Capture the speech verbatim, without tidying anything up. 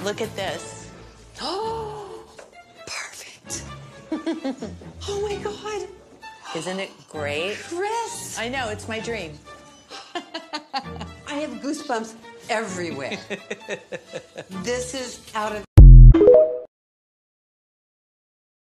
look at this. Oh, perfect. Oh, my God. Isn't it great? Chris. I know, it's my dream. I have goosebumps everywhere. This is out of